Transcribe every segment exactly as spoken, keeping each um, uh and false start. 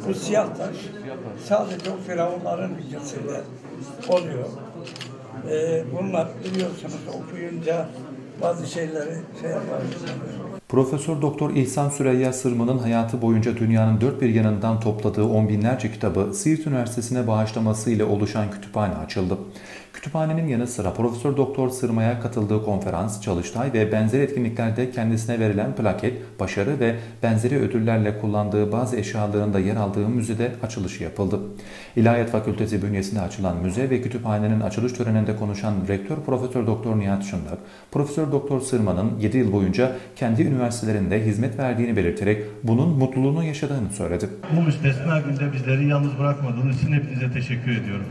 Bu siyah taş sadece o firavunların ülkesinde oluyor. Ee, bunlar biliyorsunuz okuyunca bazı şeyleri şey yaparız. Profesör Doktor İhsan Süreyya Sırma'nın hayatı boyunca dünyanın dört bir yanından topladığı on binlerce kitabı Siirt Üniversitesi'ne bağışlaması ile oluşan kütüphane açıldı. Kütüphanenin yanı sıra Profesör Doktor Sırma'ya katıldığı konferans, çalıştay ve benzeri etkinliklerde kendisine verilen plaket, başarı ve benzeri ödüllerle kullandığı bazı eşyaların da yer aldığı müzede açılışı yapıldı. İlahiyat Fakültesi bünyesinde açılan müze ve kütüphanenin açılış töreninde konuşan Rektör Profesör Doktor Nihat Şındak, Profesör Doktor Sırma'nın yedi yıl boyunca kendi üniversitelerinde hizmet verdiğini belirterek bunun mutluluğunu yaşadığını söyledi. Bu müstesna günde bizleri yalnız bırakmadığınız için hepinize teşekkür ediyorum.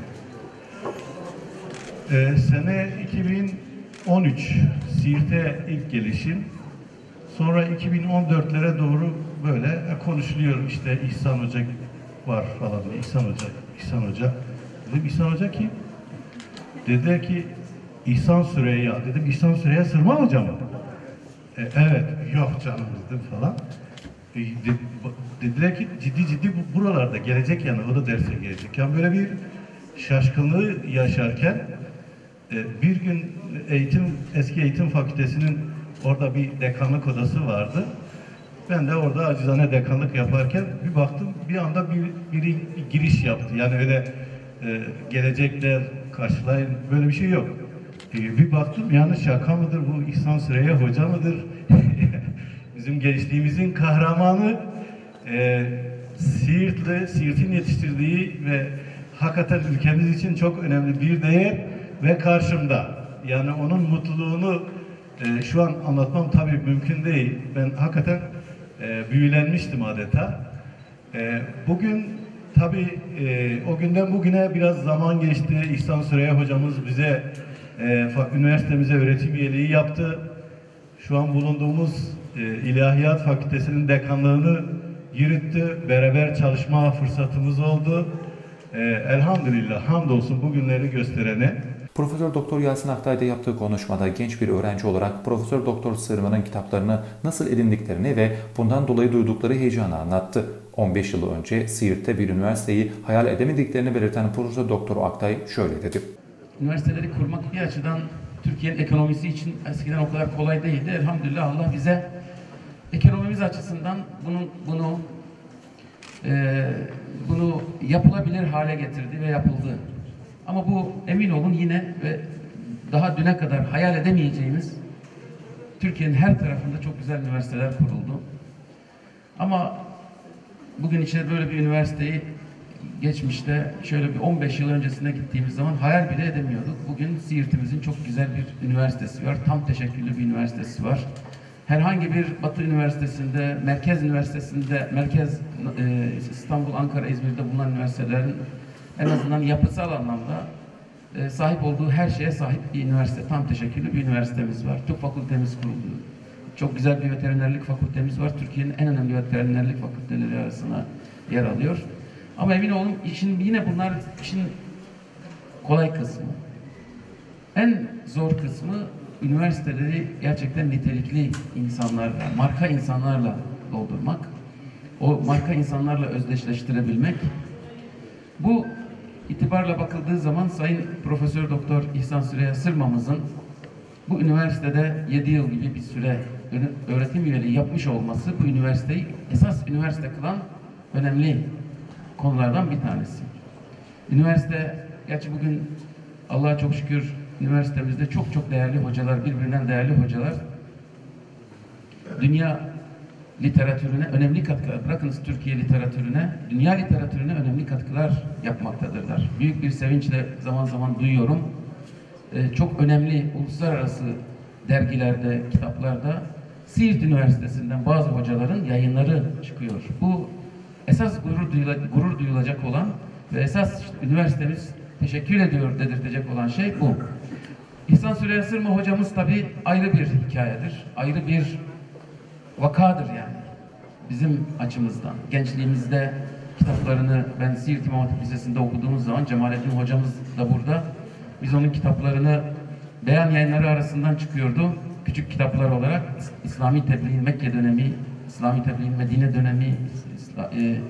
Ee, sene iki bin on üç Siirt'e ilk gelişim, sonra iki bin on dörtlere doğru böyle konuşuluyor, işte İhsan Hoca var falan, İhsan Hoca, İhsan Hoca. Dedim İhsan Hoca kim? Dediler ki İhsan Süreyya. Dedim İhsan Süreyya Sırma Hoca mı? E, evet, yok canım dedim falan. E, de, dediler ki ciddi ciddi bu, buralarda gelecek, yani o da derse gelecek. Yani böyle bir şaşkınlığı yaşarken e, bir gün eğitim eski eğitim fakültesinin orada bir dekanlık odası vardı. Ben de orada acizane dekanlık yaparken bir baktım, bir anda bir, biri bir giriş yaptı. Yani öyle e, gelecekler karşılayın, böyle bir şey yok. E, bir baktım, yani şaka mıdır bu, İhsan Süreyya Hoca mıdır? Bizim gençliğimizin kahramanı, e, Siirtli, Siirt'in yetiştirdiği ve hakikaten ülkemiz için çok önemli bir değer ve karşımda. Yani onun mutluluğunu e, şu an anlatmam tabii mümkün değil. Ben hakikaten e, büyülenmiştim adeta. E, bugün tabii e, o günden bugüne biraz zaman geçti. İhsan Süreyya hocamız bize e, üniversitemize öğretim üyeliği yaptı. Şu an bulunduğumuz e, İlahiyat Fakültesi'nin dekanlığını yürüttü. Beraber çalışma fırsatımız oldu. E, elhamdülillah, hamdolsun bugünleri gösterene. Profesör Doktor Yasin Aktay'da yaptığı konuşmada genç bir öğrenci olarak Profesör Doktor Sırma'nın kitaplarını nasıl edindiklerini ve bundan dolayı duydukları heyecanı anlattı. on beş yıl önce Siirt'te bir üniversiteyi hayal edemediklerini belirten Profesör Doktor Aktay şöyle dedi. Üniversiteleri kurmak bir açıdan Türkiye'nin ekonomisi için eskiden o kadar kolay değildi. Elhamdülillah Allah bize ekonomimiz açısından bunu bunu e, bunu yapılabilir hale getirdi ve yapıldı. Ama bu emin olun yine ve daha düne kadar hayal edemeyeceğimiz Türkiye'nin her tarafında çok güzel üniversiteler kuruldu. Ama bugün içinde böyle bir üniversiteyi geçmişte şöyle bir on beş yıl öncesine gittiğimiz zaman hayal bile edemiyorduk. Bugün Siirt'imizin çok güzel bir üniversitesi var. Tam teşekküllü bir üniversitesi var. Herhangi bir Batı Üniversitesi'nde, Merkez Üniversitesi'nde, Merkez e, İstanbul, Ankara, İzmir'de bulunan üniversitelerin en azından yapısal anlamda e, sahip olduğu her şeye sahip bir üniversite. Tam teşekküllü bir üniversitemiz var. Tıp fakültemiz kuruldu. Çok güzel bir veterinerlik fakültemiz var. Türkiye'nin en önemli veterinerlik fakülteleri arasına yer alıyor. Ama emin olun işin yine bunlar işin kolay kısmı. En zor kısmı üniversiteleri gerçekten nitelikli insanlarla, marka insanlarla doldurmak. O marka insanlarla özdeşleştirebilmek. Bu itibarla bakıldığı zaman Sayın Profesör Doktor İhsan Süreyya Sırma'mızın bu üniversitede yedi yıl gibi bir süre öğretim üyeliği yapmış olması bu üniversiteyi esas üniversite kılan önemli konulardan bir tanesi. Üniversite, gerçi bugün Allah'a çok şükür üniversitemizde çok çok değerli hocalar, birbirinden değerli hocalar dünya literatürüne önemli katkılar, bırakınız Türkiye literatürüne, dünya literatürüne önemli katkılar yapmaktadırlar. Büyük bir sevinçle zaman zaman duyuyorum. Ee, çok önemli uluslararası dergilerde, kitaplarda Siirt Üniversitesi'nden bazı hocaların yayınları çıkıyor. Bu esas gurur, duyula, gurur duyulacak olan ve esas işte, üniversitemiz teşekkür ediyor dedirtecek olan şey bu. İhsan Süreyya Sırma hocamız tabii ayrı bir hikayedir. Ayrı bir vakadır yani. Bizim açımızdan. Gençliğimizde kitaplarını ben Siirt İmam Hatip Lisesi'nde okuduğumuz zaman Cemalettin hocamız da burada. Biz onun kitaplarını beyan yayınları arasından çıkıyordu. Küçük kitaplar olarak İslami Tebliğ Mekke dönemi, İslami Tebliğ Medine dönemi,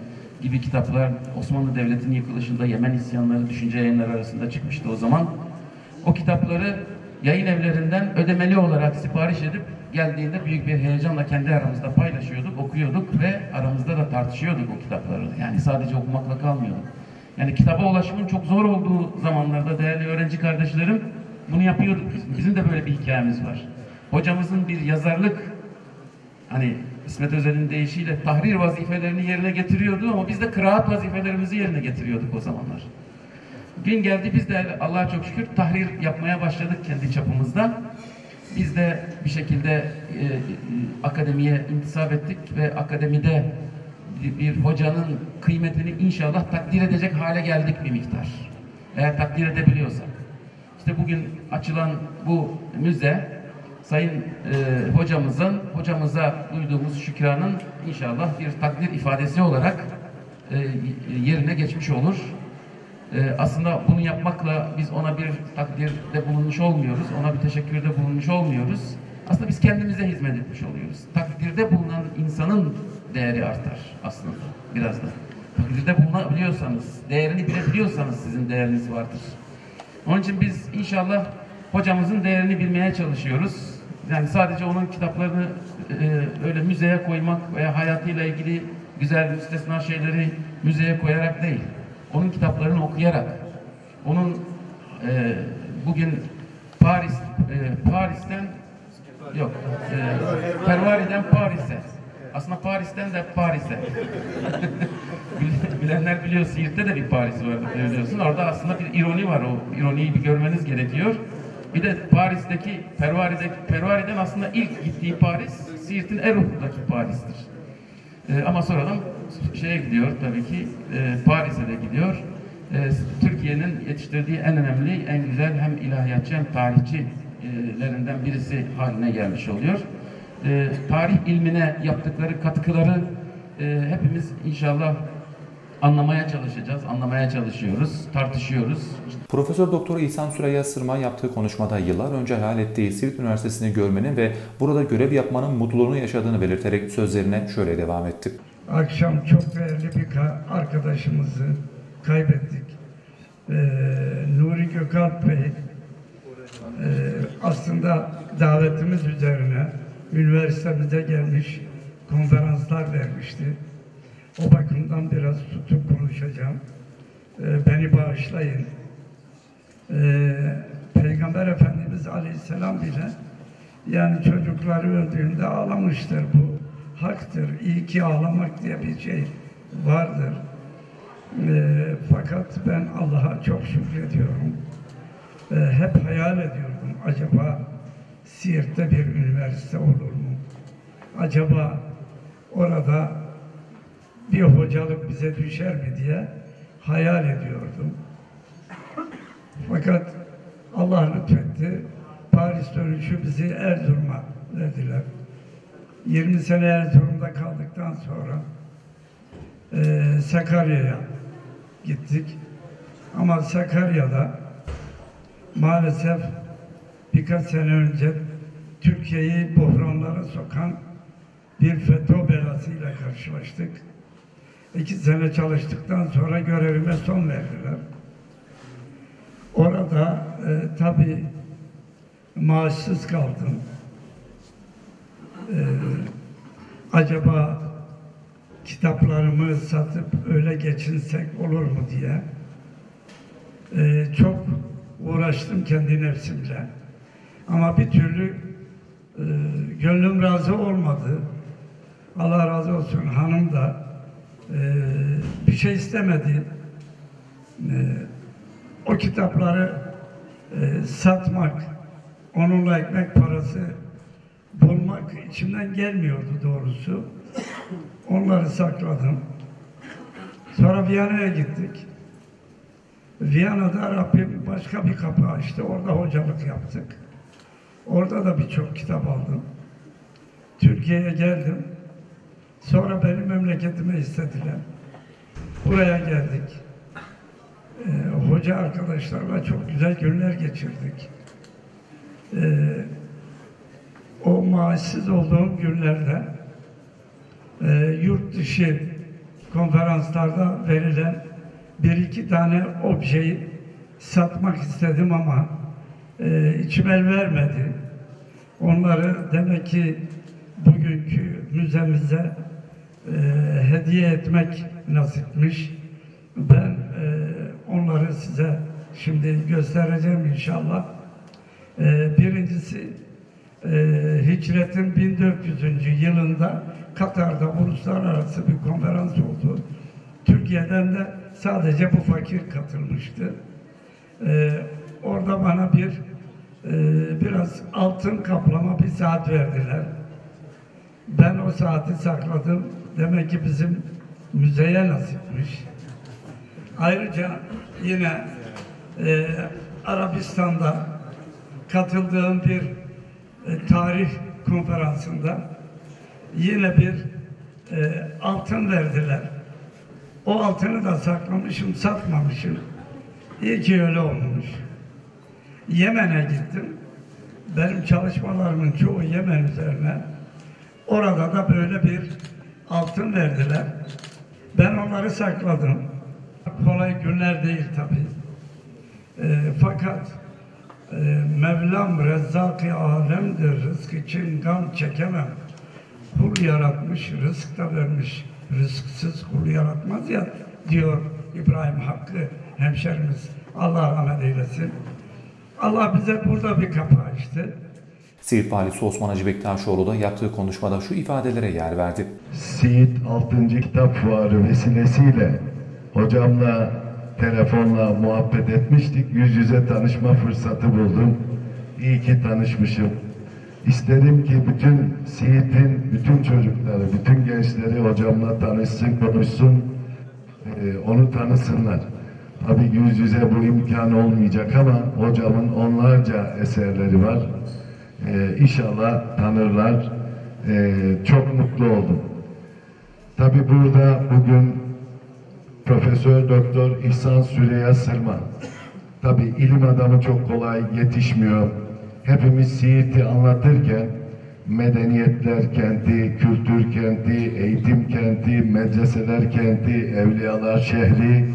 gibi kitaplar Osmanlı Devleti'nin yıkılışında Yemen isyanları düşünce yayınları arasında çıkmıştı o zaman. O kitapları yayın evlerinden ödemeli olarak sipariş edip geldiğinde büyük bir heyecanla kendi aramızda paylaşıyorduk, okuyorduk ve aramızda da tartışıyorduk o kitapları. Yani sadece okumakla kalmıyorduk. Yani kitaba ulaşımın çok zor olduğu zamanlarda değerli öğrenci kardeşlerim bunu yapıyorduk biz. Bizim de böyle bir hikayemiz var. Hocamızın bir yazarlık, hani İsmet Özel'in deyişiyle tahrir vazifelerini yerine getiriyordu ama biz de kıraat vazifelerimizi yerine getiriyorduk o zamanlar. Gün geldi biz de Allah'a çok şükür tahrir yapmaya başladık kendi çapımızda. Biz de bir şekilde e, e, akademiye intisap ettik ve akademide bir hocanın kıymetini inşallah takdir edecek hale geldik bir miktar. Eğer takdir edebiliyorsak. İşte bugün açılan bu müze Sayın e, hocamızın, hocamıza duyduğumuz şükranın inşallah bir takdir ifadesi olarak e, yerine geçmiş olur. E, aslında bunu yapmakla biz ona bir takdirde bulunmuş olmuyoruz, ona bir teşekkürde bulunmuş olmuyoruz. Aslında biz kendimize hizmet etmiş oluyoruz. Takdirde bulunan insanın değeri artar aslında biraz da. Takdirde bulunabiliyorsanız, değerini bilebiliyorsanız sizin değeriniz vardır. Onun için biz inşallah hocamızın değerini bilmeye çalışıyoruz. Yani sadece onun kitaplarını e, öyle müzeye koymak veya hayatıyla ilgili güzel müstesna şeyleri müzeye koyarak değil. Onun kitaplarını okuyarak, onun e, bugün Paris, e, Paris'ten yok, e, Pervari'den Paris'e, aslında Paris'ten de Paris'e. Bilenler biliyor, Siirt'te de bir Paris vardı biliyorsun. Orada aslında bir ironi var, o ironiyi bir görmeniz gerekiyor. Bir de Paris'teki, Pervari'deki, Pervari'den aslında ilk gittiği Paris, Siirt'in Eruh'taki Paris'tir. Ee, ama sonradan şeye gidiyor tabii ki, e, Paris'e de gidiyor. E, Türkiye'nin yetiştirdiği en önemli, en güzel hem ilahiyatçı hem tarihçilerinden birisi haline gelmiş oluyor. E, tarih ilmine yaptıkları katkıları e, hepimiz inşallah anlamaya çalışacağız, anlamaya çalışıyoruz, tartışıyoruz. Profesör Doktor İhsan Süreyya Sırma yaptığı konuşmada yıllar önce hayal ettiği Siirt Üniversitesi'ni görmenin ve burada görev yapmanın mutluluğunu yaşadığını belirterek sözlerine şöyle devam etti. Akşam çok değerli bir arkadaşımızı kaybettik. Ee, Nuri Gökalp Bey e, aslında davetimiz üzerine üniversitemize gelmiş, konferanslar vermişti. O bakımdan biraz tutup konuşacağım. Ee, beni bağışlayın. Ee, Peygamber Efendimiz Aleyhisselam bile yani çocukları öldüğünde ağlamıştır. Bu haktır. İyi ki ağlamak diye bir şey vardır. Ee, fakat ben Allah'a çok şükrediyorum. Ee, hep hayal ediyordum. Acaba Siirt'te bir üniversite olur mu? Acaba orada bir hocalık bize düşer mi diye hayal ediyordum. Fakat Allah lütfetti. Paris dönüşü bizi Erzurum'a verdiler. yirmi sene Erzurum'da kaldıktan sonra e, Sakarya'ya gittik. Ama Sakarya'da maalesef birkaç sene önce Türkiye'yi buhranlara sokan bir FETÖ belasıyla karşılaştık. İki sene çalıştıktan sonra görevime son verdiler. Orada e, tabii maaşsız kaldım. E, acaba kitaplarımı satıp öyle geçinsek olur mu diye e, çok uğraştım kendi nefsimle. Ama bir türlü e, gönlüm razı olmadı. Allah razı olsun, hanım da e, bir şey istemedi. E, o kitapları e, satmak, onunla ekmek parası bulmak içimden gelmiyordu doğrusu. Onları sakladım. Sonra Viyana'ya gittik. Viyana'da Rabbim başka bir kapı açtı. Orada hocalık yaptık. Orada da birçok kitap aldım. Türkiye'ye geldim. Sonra beni memleketime istediler. Buraya geldik. Ee, hoca arkadaşlarla çok güzel günler geçirdik. Ee, o maaşsız olduğum günlerde e, yurt dışı konferanslarda verilen bir iki tane objeyi satmak istedim ama e, içim el vermedi. Onları demek ki bugünkü müzemize e, hediye etmek nasipmiş. Ben e, onları size şimdi göstereceğim inşallah. E, birincisi e, Hicret'in bin dört yüzüncü yılında Katar'da uluslararası bir konferans oldu. Türkiye'den de sadece bu fakir katılmıştı. E, orada bana bir e, biraz altın kaplama bir saat verdiler. Ben o saati sakladım. Demek ki bizim müzeye nasipmiş. Ayrıca yine e, Arabistan'da katıldığım bir e, tarih konferansında yine bir e, altın verdiler. O altını da saklamışım, satmamışım. İyi ki öyle olmuş. Yemen'e gittim. Benim çalışmalarımın çoğu Yemen üzerine. Orada da böyle bir altın verdiler. Ben onları sakladım. Kolay günler değil tabii. E, fakat e, Mevlam Rezzak-ı Alem'dir. Rızk için gam çekemem. Kul yaratmış, rızk da vermiş. Rızksız kul yaratmaz ya diyor İbrahim Hakkı hemşerimiz. Allah rahmet eylesin. Allah bize burada bir kapı açtı. Siirt Valisi Osman Hacı Bektaşoğlu da yaptığı konuşmada şu ifadelere yer verdi. Siirt altıncı Kitap Fuarı vesilesiyle hocamla telefonla muhabbet etmiştik. Yüz yüze tanışma fırsatı buldum. İyi ki tanışmışım. İsterim ki bütün Siirt'in bütün çocukları, bütün gençleri hocamla tanışsın, konuşsun, e, onu tanısınlar. Tabii yüz yüze bu imkan olmayacak ama hocamın onlarca eserleri var. Ee, inşallah tanırlar. Ee, çok mutlu oldum. Tabii burada bugün Profesör Doktor İhsan Süreyya Sırma. Tabii ilim adamı çok kolay yetişmiyor. Hepimiz Siirt'i anlatırken medeniyetler kenti, kültür kenti, eğitim kenti, medreseler kenti, evliyalar şehri,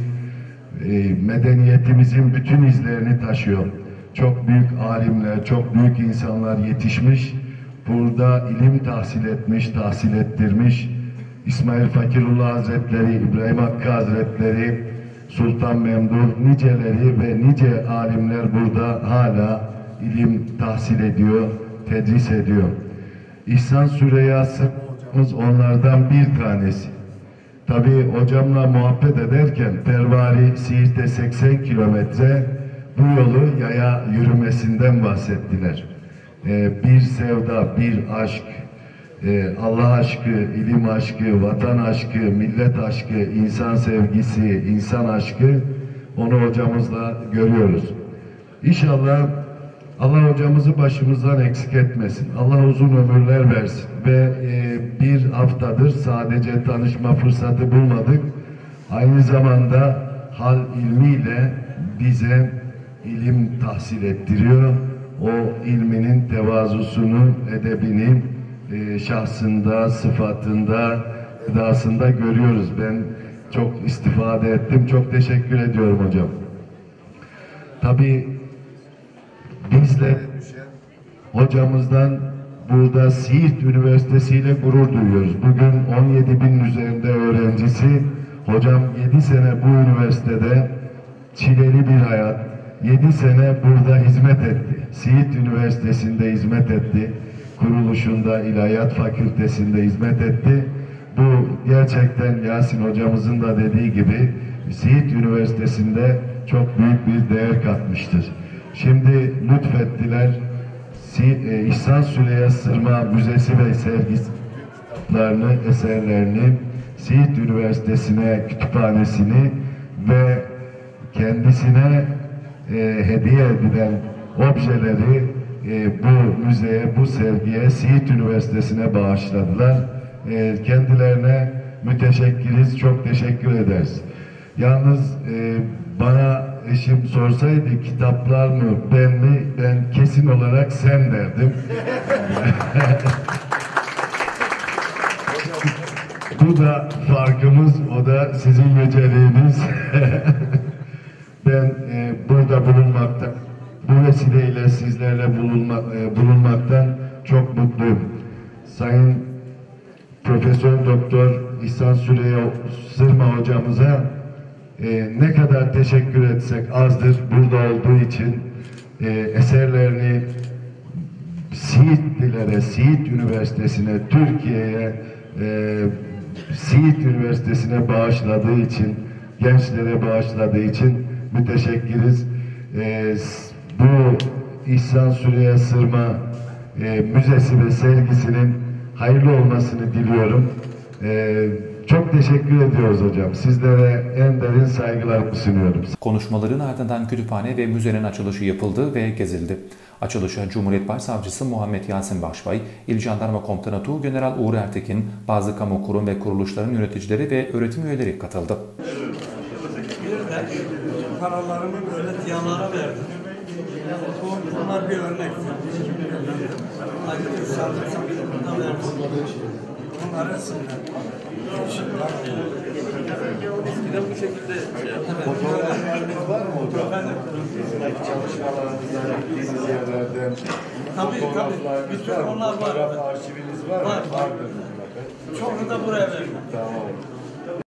e, medeniyetimizin bütün izlerini taşıyor. Çok büyük alimler, çok büyük insanlar yetişmiş. Burada ilim tahsil etmiş, tahsil ettirmiş. İsmail Fakirullah Hazretleri, İbrahim Hakkı Hazretleri, Sultan Memduh, niceleri ve nice alimler burada hala ilim tahsil ediyor, tedris ediyor. İhsan Süreyya Sırma'mız onlardan bir tanesi. Tabii hocamla muhabbet ederken Pervari Siirt'e seksen kilometre bu yolu yaya yürümesinden bahsettiler. Ee, bir sevda, bir aşk, e, Allah aşkı, ilim aşkı, vatan aşkı, millet aşkı, insan sevgisi, insan aşkı, onu hocamızla görüyoruz. İnşallah Allah hocamızı başımızdan eksik etmesin. Allah uzun ömürler versin. Ve e, bir haftadır sadece tanışma fırsatı bulmadık. Aynı zamanda hal ilmiyle bize ilim tahsil ettiriyor. O ilminin tevazusunu, edebini e, şahsında, sıfatında, edasında görüyoruz. Ben çok istifade ettim. Çok teşekkür ediyorum hocam. Tabii bizler hocamızdan burada Siirt Üniversitesi ile gurur duyuyoruz. Bugün on yedi bin üzerinde öğrencisi. Hocam yedi sene bu üniversitede çileli bir hayat, yedi sene burada hizmet etti. Siirt Üniversitesi'nde hizmet etti. Kuruluşunda, İlahiyat Fakültesi'nde hizmet etti. Bu gerçekten Yasin hocamızın da dediği gibi Siirt Üniversitesi'nde çok büyük bir değer katmıştır. Şimdi lütfettiler. İhsan Süreyya Sırma Müzesi ve sergilerini, eserlerini Siirt Üniversitesi'ne, kütüphanesini ve kendisine e, hediye edilen objeleri e, bu müzeye, bu sergiye, Siirt Üniversitesi'ne bağışladılar. E, kendilerine müteşekkiriz, çok teşekkür ederiz. Yalnız e, bana eşim sorsaydı kitaplar mı, ben mi, ben kesin olarak sen derdim. Bu bu da farkımız, o da sizin yüceliğiniz. Ben e, burada bulunmaktan, bu vesileyle sizlerle bulunma, e, bulunmaktan çok mutluyum. Sayın Profesör Doktor İhsan Süreyya Sırma hocamıza e, ne kadar teşekkür etsek azdır burada olduğu için. E, eserlerini Siirtlilere, Siirt Üniversitesi'ne, Türkiye'ye, e, Siirt Üniversitesi'ne bağışladığı için, gençlere bağışladığı için müteşekkiriz. E, bu İhsan Süreyya Sırma e, Müzesi ve sergisinin hayırlı olmasını diliyorum. E, çok teşekkür ediyoruz hocam. Sizlere en derin saygılarımı sunuyorum. Konuşmaların ardından kütüphane ve müzenin açılışı yapıldı ve gezildi. Açılışa Cumhuriyet Başsavcısı Muhammed Yasin Başbay, İl Jandarma Komutanı Tuğgeneral Uğur Ertekin, bazı kamu kurum ve kuruluşların yöneticileri ve öğretim üyeleri katıldı. Bir de paralarımı böyle diyalara verdim. Bu, bunlar bir örnek. Ayrıca sağlık sakınında verdim. Bunlar resimler. Eskiden bu şekilde şey yaptık. Fotoğraflarınız var mı hocam? Buradaki çalışmalarınızdan, gittiğiniz yerlerden Tabii tabii. Bütün onlar var. Fotoğraf arşiviniz var mı? Var. Vardır. Çoğunu da buraya verdim. Tamam.